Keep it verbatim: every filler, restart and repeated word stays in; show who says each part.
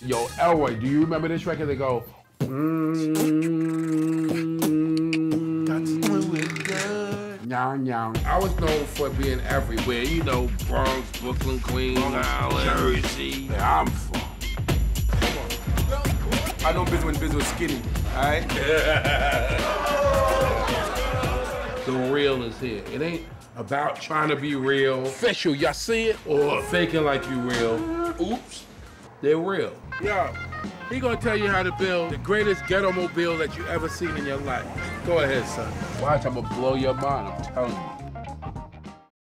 Speaker 1: Yo, Elroy, do you remember this record? They go, mm, Nyang, nyang. I was known for being everywhere, you know, Bronx, Brooklyn, Queens, Long Island, Jersey. Where I'm from. Come on. I know Biz when Biz was skinny, all right? The real is here. It ain't about trying to be real.
Speaker 2: Official, y'all see it?
Speaker 1: Or faking like you real. Oops. They're real.
Speaker 2: Yo, he gonna tell you how to build the greatest ghetto mobile that you ever seen in your life. Go ahead, son.
Speaker 1: Watch, I'm gonna blow your mind, I'm telling you.